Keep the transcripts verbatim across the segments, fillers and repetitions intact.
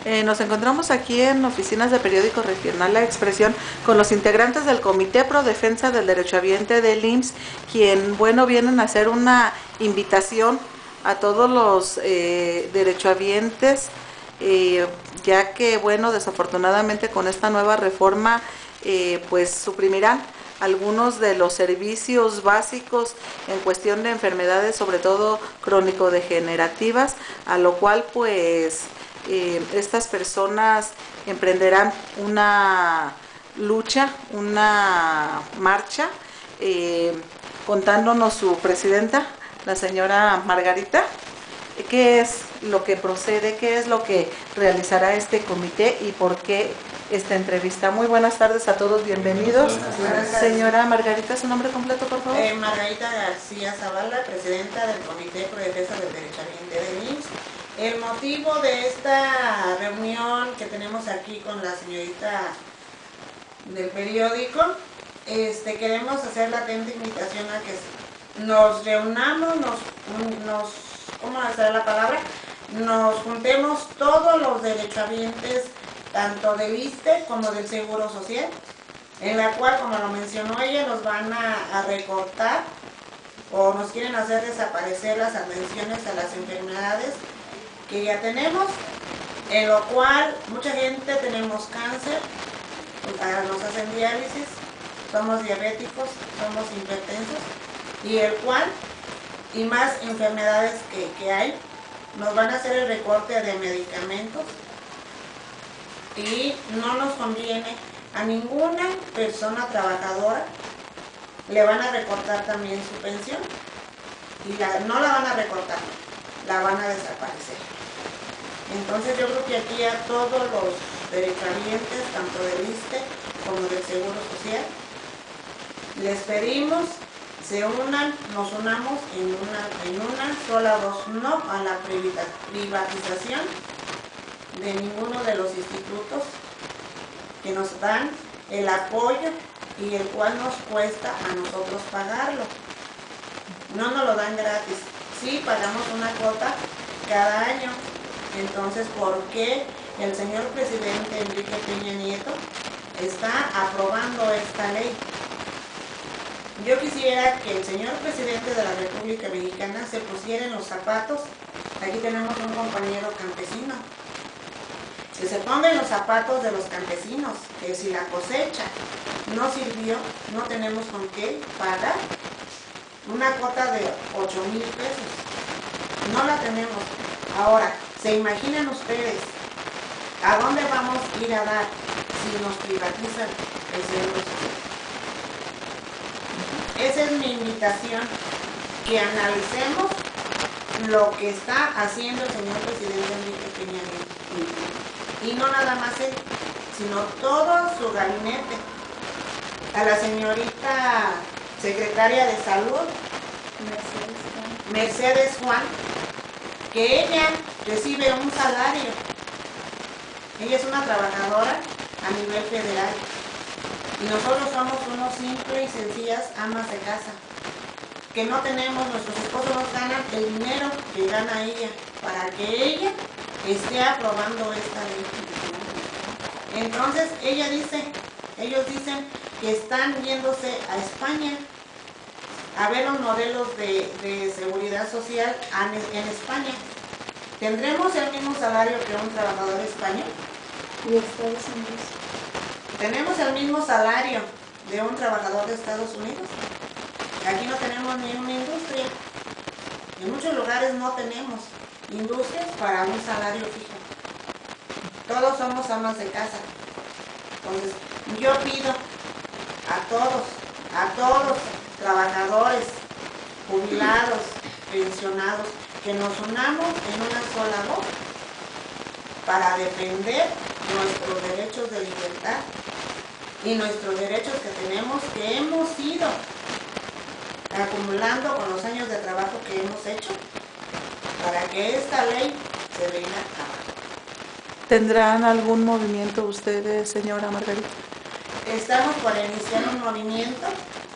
Eh, nos encontramos aquí en oficinas de Periódico Regional La Expresión con los integrantes del Comité Pro Defensa del Derechohabiente del I M S S, quien, bueno, vienen a hacer una invitación a todos los eh, derechohabientes, eh, ya que, bueno, desafortunadamente con esta nueva reforma, eh, pues suprimirán algunos de los servicios básicos en cuestión de enfermedades, sobre todo crónico-degenerativas, a lo cual, pues, Eh, estas personas emprenderán una lucha, una marcha, eh, contándonos su presidenta, la señora Margarita, qué es lo que procede, qué es lo que realizará este comité y por qué esta entrevista. Muy buenas tardes a todos, bienvenidos. Buenas tardes. Señora Margarita, ¿su nombre completo, por favor? Eh, Margarita García Zavala, presidenta del Comité Pro Defensa del Derechohabiente del I M S S. El motivo de esta reunión que tenemos aquí con la señorita del periódico, este, queremos hacer la atenta invitación a que nos reunamos, nos, nos ¿cómo será la palabra? Nos juntemos todos los derechohabientes, tanto del I S S S T E como del Seguro Social, en la cual, como lo mencionó ella, nos van a, a recortar o nos quieren hacer desaparecer las atenciones a las enfermedades que ya tenemos, en lo cual mucha gente tenemos cáncer, nos hacen diálisis, somos diabéticos, somos hipertensos, y el cual, y más enfermedades que, que hay, nos van a hacer el recorte de medicamentos y no nos conviene a ninguna persona trabajadora, le van a recortar también su pensión y la, no la van a recortar, la van a desaparecer. Entonces yo creo que aquí a todos los derechohabientes, tanto del I S S S T E como del Seguro Social, les pedimos se unan, nos unamos en una, en una sola voz, no a la privatización de ninguno de los institutos que nos dan el apoyo y el cual nos cuesta a nosotros pagarlo. No nos lo dan gratis, sí pagamos una cuota cada año. Entonces, ¿por qué el señor presidente Enrique Peña Nieto está aprobando esta ley? Yo quisiera que el señor presidente de la República Mexicana se pusiera en los zapatos, aquí tenemos un compañero campesino, que se ponga en los zapatos de los campesinos, que si la cosecha no sirvió, no tenemos con qué pagar una cuota de ocho mil pesos, no la tenemos. Ahora, ¿se imaginan ustedes a dónde vamos a ir a dar si nos privatizan el seguro social? Esa es mi invitación, que analicemos lo que está haciendo el señor presidente Enrique Peña Nieto. Y no nada más él, sino todo su gabinete. A la señorita secretaria de Salud, Mercedes Juan, Mercedes Juan, que ella recibe un salario. Ella es una trabajadora a nivel federal. Y nosotros somos unos simples y sencillas amas de casa, que no tenemos, nuestros esposos nos ganan el dinero que gana ella, para que ella esté aprobando esta ley. Entonces ella dice, ellos dicen que están yéndose a España a ver los modelos de, de seguridad social en España. ¿Tendremos el mismo salario que un trabajador español? ¿Y Estados Unidos? ¿Tenemos el mismo salario de un trabajador de Estados Unidos? Aquí no tenemos ni una industria. En muchos lugares no tenemos industrias para un salario fijo. Todos somos amas de casa. Entonces, yo pido a todos, a todos los trabajadores, jubilados, pensionados, que nos unamos en una sola voz para defender nuestros derechos de libertad y nuestros derechos que tenemos, que hemos ido acumulando con los años de trabajo que hemos hecho, para que esta ley se venga abajo. ¿Tendrán algún movimiento ustedes, señora Margarita? Estamos por iniciar un movimiento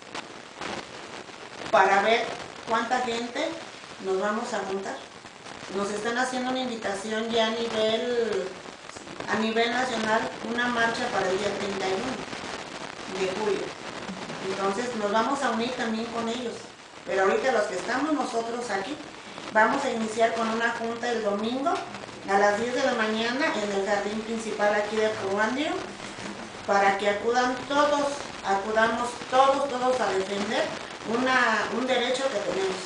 para ver cuánta gente nos vamos a juntar. Nos están haciendo una invitación ya a nivel a nivel nacional una marcha para el día treinta y uno de julio. Entonces nos vamos a unir también con ellos. Pero ahorita los que estamos nosotros aquí, vamos a iniciar con una junta el domingo a las diez de la mañana en el jardín principal aquí de Puruándiro, para que acudan todos, acudamos todos, todos a defender una, un derecho que tenemos.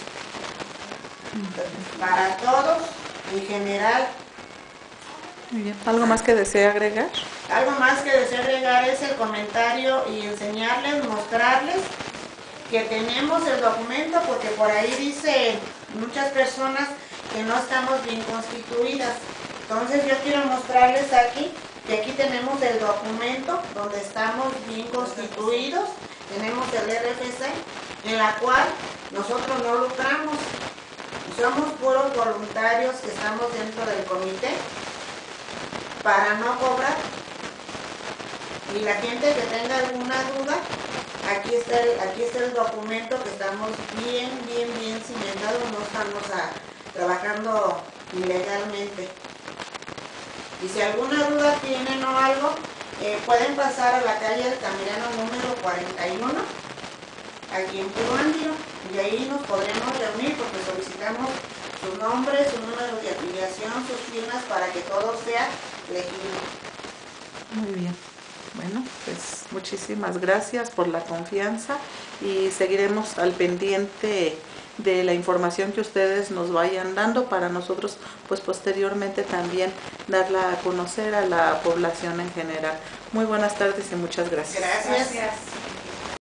Para todos, en general. Muy bien. ¿Algo más que desea agregar? Algo más que deseo agregar es el comentario y enseñarles, mostrarles que tenemos el documento, porque por ahí dice muchas personas que no estamos bien constituidas. Entonces yo quiero mostrarles aquí que aquí tenemos el documento donde estamos bien constituidos, tenemos el R F C, en la cual nosotros no lucramos, somos puros voluntarios que estamos dentro del comité para no cobrar. Y la gente que tenga alguna duda, aquí está el, aquí está el documento, que estamos bien, bien, bien cimentados, no estamos a, trabajando ilegalmente. Y si alguna duda tienen o algo, eh, pueden pasar a la calle del Altamirano número cuarenta y uno, aquí en Puruándiro, y ahí nos podremos reunir porque solicitamos su nombre, su número de afiliación, sus firmas, para que todo sea legítimo. Muy bien. Bueno, pues muchísimas gracias por la confianza y seguiremos al pendiente de la información que ustedes nos vayan dando para nosotros, pues posteriormente también darla a conocer a la población en general. Muy buenas tardes y muchas gracias. Gracias. Gracias.